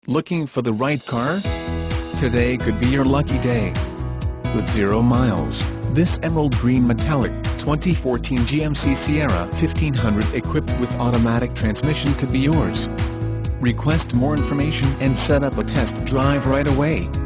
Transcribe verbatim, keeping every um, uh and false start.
Looking for the right car? Today could be your lucky day. With zero miles, this emerald green metallic, twenty fourteen G M C Sierra fifteen hundred equipped with automatic transmission could be yours. Request more information and set up a test drive right away.